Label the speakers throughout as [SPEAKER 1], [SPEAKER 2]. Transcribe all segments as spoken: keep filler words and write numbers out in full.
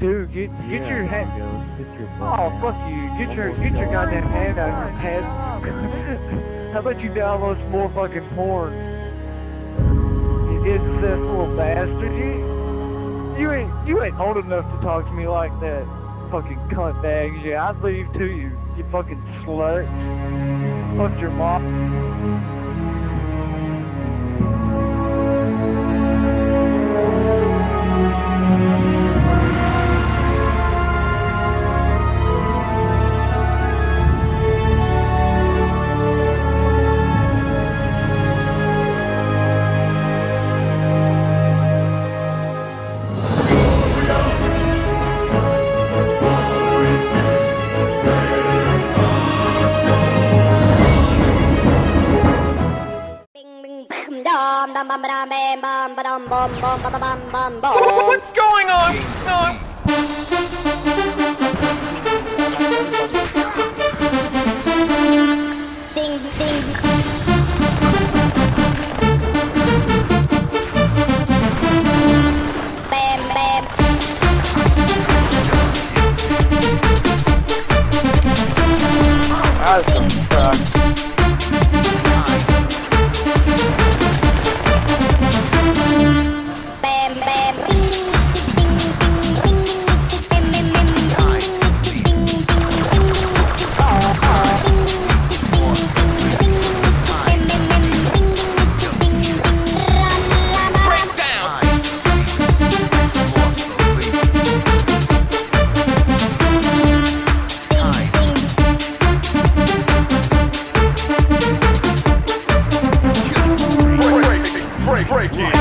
[SPEAKER 1] Dude, get get
[SPEAKER 2] Yeah,
[SPEAKER 1] your hand.
[SPEAKER 2] Get your
[SPEAKER 1] Oh, fuck you. Get your get your goddamn hand out of your head. How about you download some more fucking porn? You incest little bastard. You, you ain't you ain't old enough to talk to me like that. Fucking cunt bags. Yeah, I'd leave to you. You fucking slut. Fuck your mom.
[SPEAKER 3] What's going on? No.
[SPEAKER 4] Ding, ding. Bam, bam.
[SPEAKER 1] Awesome, fuck.
[SPEAKER 4] Bam, bam.
[SPEAKER 3] Break it.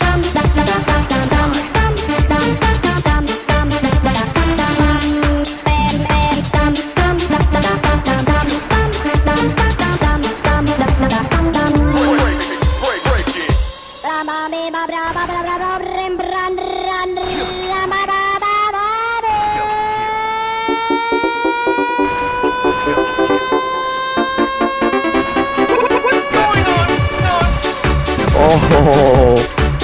[SPEAKER 1] Oh.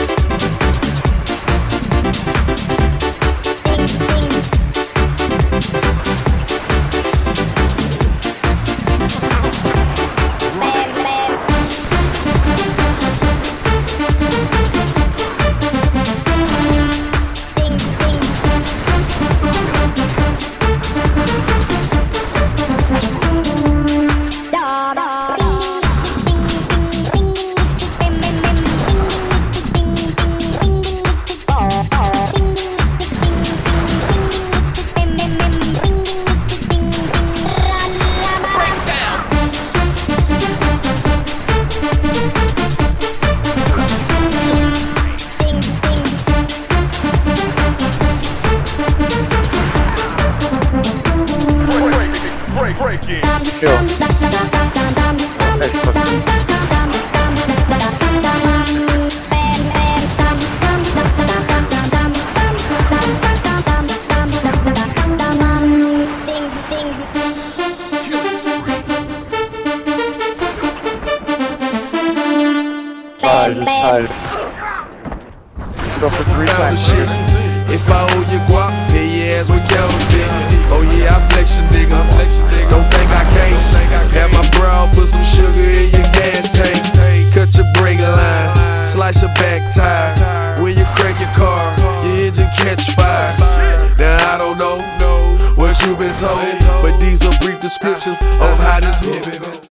[SPEAKER 3] Break it.
[SPEAKER 1] Chill. Tired, tired. Go for three times.
[SPEAKER 5] If I owe you guap, pay your ass with counterfeit. Oh yeah, I flex your nigga. Don't think I can't. Have my bra, put some sugar in your gas tank. Cut your brake line, slice your back tire. When you crank your car, your engine catch fire. Now I don't know what you've been told, but these are brief descriptions of how this movie goes.